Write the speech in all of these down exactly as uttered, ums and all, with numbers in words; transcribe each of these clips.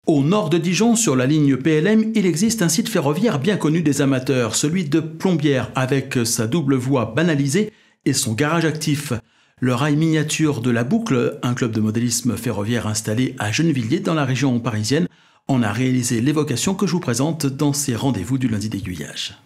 Au nord de Dijon, sur la ligne P L M, il existe un site ferroviaire bien connu des amateurs, celui de Plombières, avec sa double voie banalisée et son garage actif. Le rail miniature de la Boucle, un club de modélisme ferroviaire installé à Gennevilliers dans la région parisienne, en a réalisé l'évocation que je vous présente dans ces rendez-vous du lundi d'aiguillage.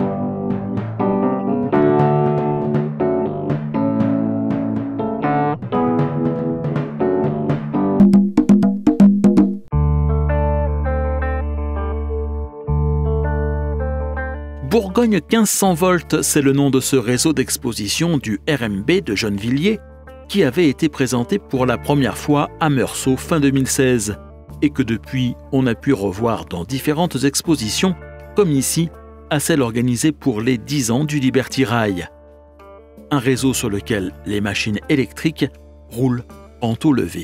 Bourgogne quinze cents volts, c'est le nom de ce réseau d'exposition du R M B de Gennevilliers qui avait été présenté pour la première fois à Meursault fin deux mille seize et que depuis on a pu revoir dans différentes expositions, comme ici, à celle organisée pour les dix ans du Liberty Rail. Un réseau sur lequel les machines électriques roulent en taux levé.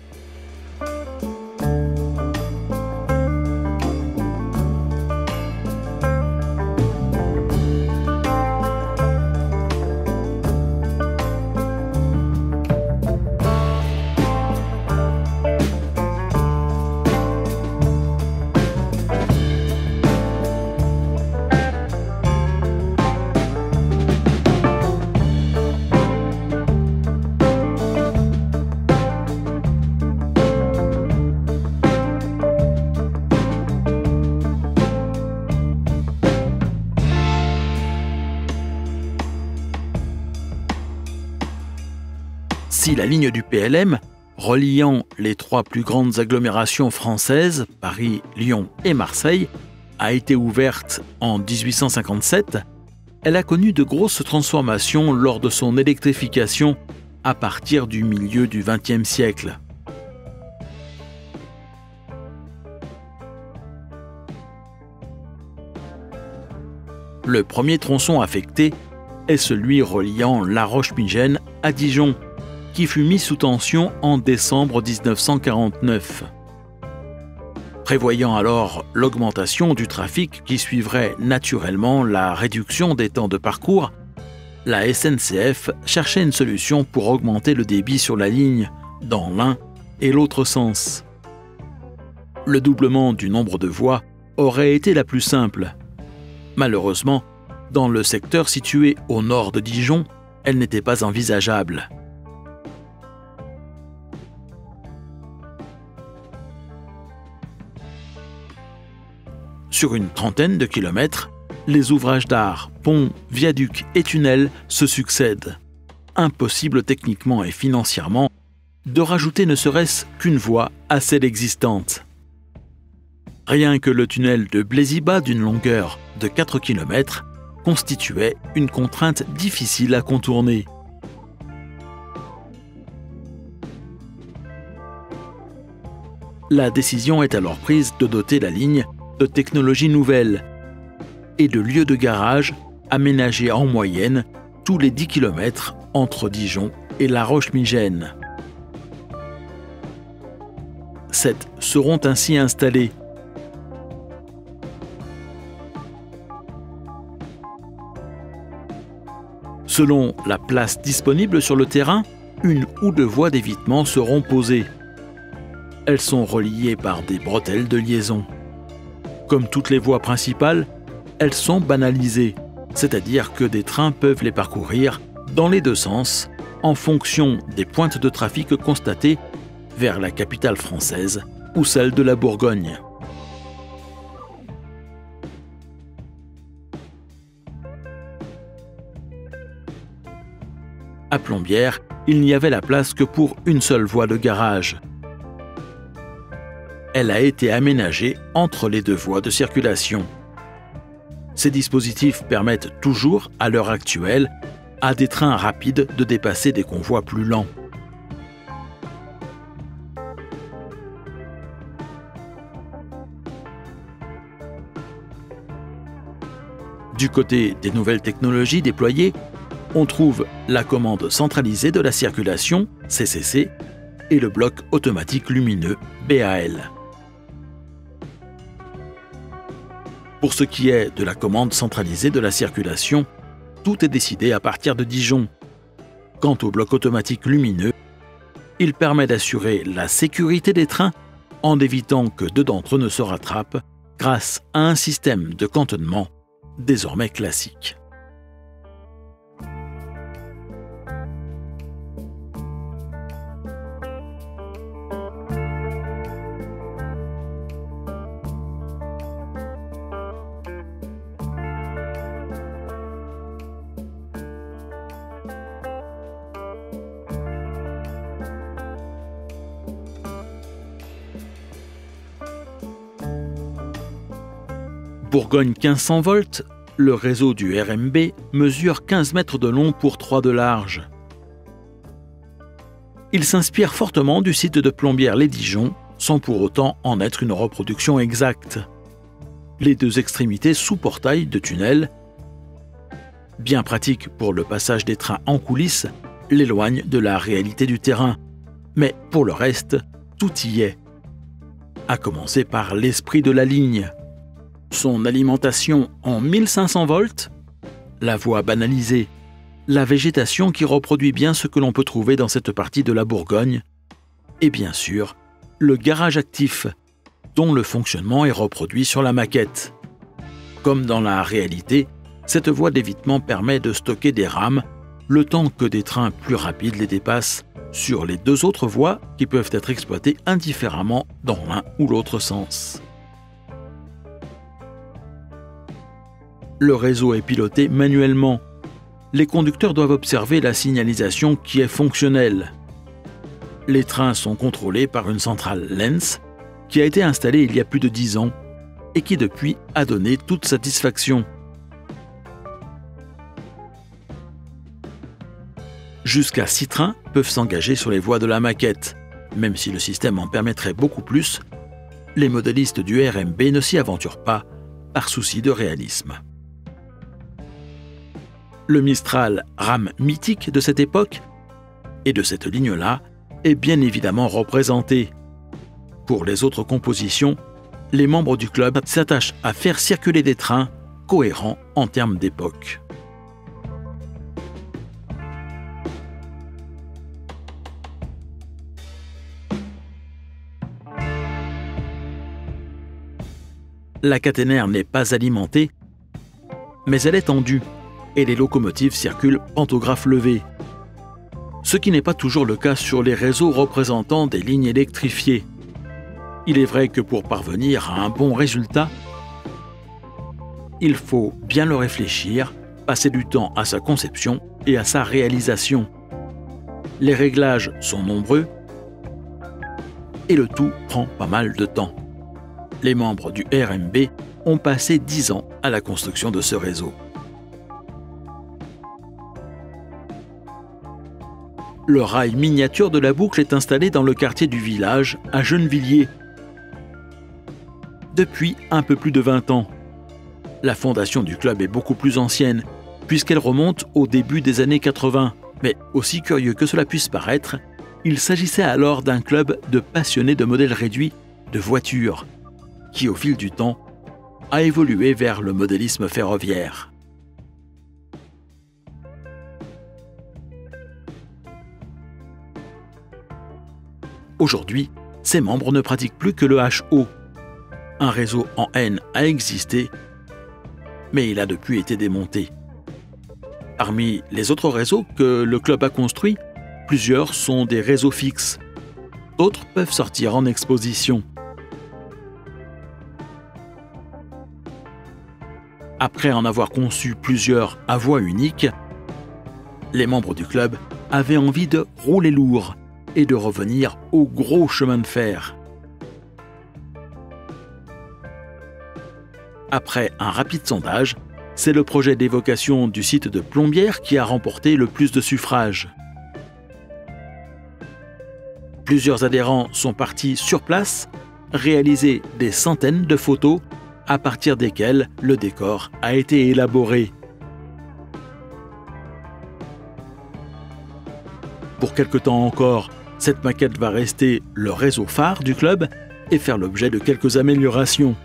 Si la ligne du P L M, reliant les trois plus grandes agglomérations françaises, Paris, Lyon et Marseille, a été ouverte en dix-huit cent cinquante-sept, elle a connu de grosses transformations lors de son électrification à partir du milieu du vingtième siècle. Le premier tronçon affecté est celui reliant La Roche-Migène à Dijon, qui fut mis sous tension en décembre dix-neuf cent quarante-neuf. Prévoyant alors l'augmentation du trafic qui suivrait naturellement la réduction des temps de parcours, la S N C F cherchait une solution pour augmenter le débit sur la ligne dans l'un et l'autre sens. Le doublement du nombre de voies aurait été la plus simple. Malheureusement, dans le secteur situé au nord de Dijon, elle n'était pas envisageable. Sur une trentaine de kilomètres, les ouvrages d'art, ponts, viaducs et tunnels se succèdent. Impossible techniquement et financièrement de rajouter ne serait-ce qu'une voie à celle existante. Rien que le tunnel de Blaisy-Bas d'une longueur de quatre kilomètres constituait une contrainte difficile à contourner. La décision est alors prise de doter la ligne de technologies nouvelles et de lieux de garage aménagés en moyenne tous les dix kilomètres entre Dijon et La Roche-Migène. Sept seront ainsi installés. Selon la place disponible sur le terrain, une ou deux voies d'évitement seront posées. Elles sont reliées par des bretelles de liaison. Comme toutes les voies principales, elles sont banalisées, c'est-à-dire que des trains peuvent les parcourir dans les deux sens en fonction des pointes de trafic constatées vers la capitale française ou celle de la Bourgogne. À Plombières, il n'y avait la place que pour une seule voie de garage. Elle a été aménagée entre les deux voies de circulation. Ces dispositifs permettent toujours, à l'heure actuelle, à des trains rapides de dépasser des convois plus lents. Du côté des nouvelles technologies déployées, on trouve la commande centralisée de la circulation, C C C, et le bloc automatique lumineux, B A L. Pour ce qui est de la commande centralisée de la circulation, tout est décidé à partir de Dijon. Quant au bloc automatique lumineux, il permet d'assurer la sécurité des trains en évitant que deux d'entre eux ne se rattrapent grâce à un système de cantonnement désormais classique. Bourgogne quinze cents volts, le réseau du R M B mesure quinze mètres de long pour trois de large. Il s'inspire fortement du site de Plombières-les-Dijon, sans pour autant en être une reproduction exacte. Les deux extrémités sous portail de tunnel, bien pratiques pour le passage des trains en coulisses, l'éloignent de la réalité du terrain. Mais pour le reste, tout y est. À commencer par l'esprit de la ligne. Son alimentation en mille cinq cents volts, la voie banalisée, la végétation qui reproduit bien ce que l'on peut trouver dans cette partie de la Bourgogne, et bien sûr, le garage actif, dont le fonctionnement est reproduit sur la maquette. Comme dans la réalité, cette voie d'évitement permet de stocker des rames le temps que des trains plus rapides les dépassent sur les deux autres voies qui peuvent être exploitées indifféremment dans l'un ou l'autre sens. Le réseau est piloté manuellement. Les conducteurs doivent observer la signalisation qui est fonctionnelle. Les trains sont contrôlés par une centrale Lens qui a été installée il y a plus de dix ans et qui depuis a donné toute satisfaction. Jusqu'à six trains peuvent s'engager sur les voies de la maquette. Même si le système en permettrait beaucoup plus, les modélistes du R M B ne s'y aventurent pas par souci de réalisme. Le Mistral, rame mythique de cette époque et de cette ligne-là, est bien évidemment représenté. Pour les autres compositions, les membres du club s'attachent à faire circuler des trains cohérents en termes d'époque. La caténaire n'est pas alimentée, mais elle est tendue et les locomotives circulent pantographe levé. Ce qui n'est pas toujours le cas sur les réseaux représentant des lignes électrifiées. Il est vrai que pour parvenir à un bon résultat, il faut bien le réfléchir, passer du temps à sa conception et à sa réalisation. Les réglages sont nombreux et le tout prend pas mal de temps. Les membres du R M B ont passé dix ans à la construction de ce réseau. Le rail miniature de la boucle est installé dans le quartier du village, à Gennevilliers, depuis un peu plus de vingt ans. La fondation du club est beaucoup plus ancienne, puisqu'elle remonte au début des années quatre-vingts. Mais aussi curieux que cela puisse paraître, il s'agissait alors d'un club de passionnés de modèles réduits de voitures, qui au fil du temps a évolué vers le modélisme ferroviaire. Aujourd'hui, ses membres ne pratiquent plus que le H O. Un réseau en N a existé, mais il a depuis été démonté. Parmi les autres réseaux que le club a construits, plusieurs sont des réseaux fixes. D'autres peuvent sortir en exposition. Après en avoir conçu plusieurs à voie unique, les membres du club avaient envie de rouler lourd et de revenir au gros chemin de fer. Après un rapide sondage, c'est le projet d'évocation du site de Plombières qui a remporté le plus de suffrages. Plusieurs adhérents sont partis sur place, réaliser des centaines de photos à partir desquelles le décor a été élaboré. Pour quelque temps encore, cette maquette va rester le réseau phare du club et faire l'objet de quelques améliorations.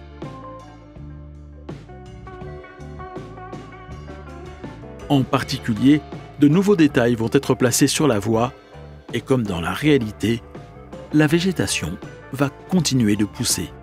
En particulier, de nouveaux détails vont être placés sur la voie et comme dans la réalité, la végétation va continuer de pousser.